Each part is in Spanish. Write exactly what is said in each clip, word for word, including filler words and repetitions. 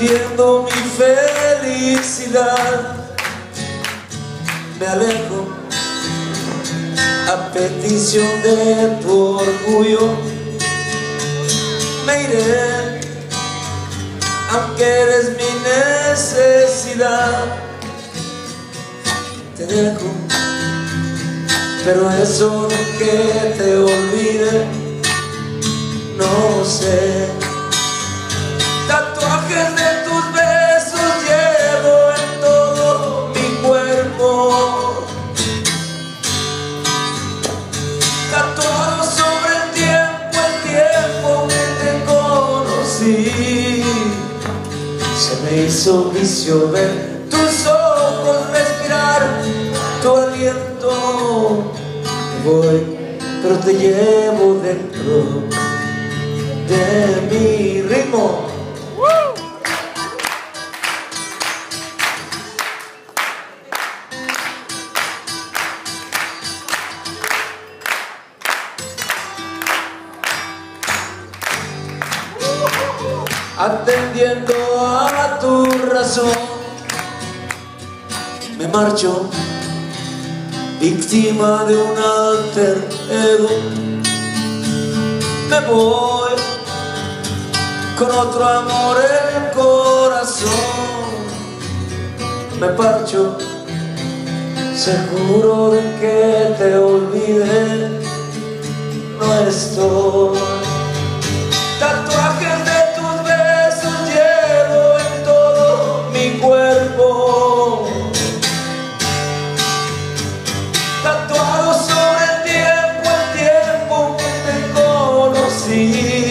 perdiendo mi felicidad. Me alejo a petición de tu orgullo. Me iré, aunque eres mi necesidad. Te dejo, pero eso de que te olvide, no sé. Tatuajes de tus besos llevo en todo mi cuerpo, tatuado sobre el tiempo, el tiempo que te conocí. Se me hizo vicio ver tus ojos, respirar tu aliento. Me voy, pero te llevo dentro de mi ritmo. Atendiendo a tu razón, me marcho, víctima de un alter ego. Me voy con otro amor en el corazón. Me parcho, seguro de que te olvide, no estoy. Tatuajes de tus besos llevo en todo mi cuerpo, tatuado sobre el tiempo, el tiempo que te conocí.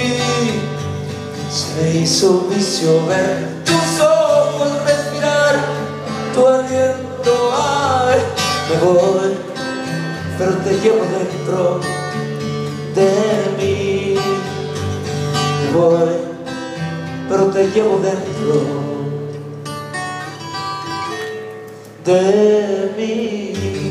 Se me hizo vicio ver tus ojos, respirar tu aliento. Ay, me voy, pero te llevo dentro de mí. Me voy, pero te llevo dentro de mí.